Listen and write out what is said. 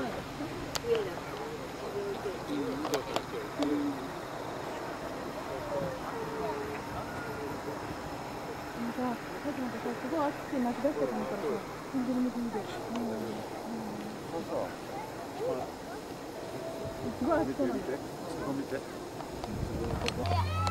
すごい暑くて泣き出したと思ったらさ、本当に水見て。すごい暑そうなんだよ。 見て。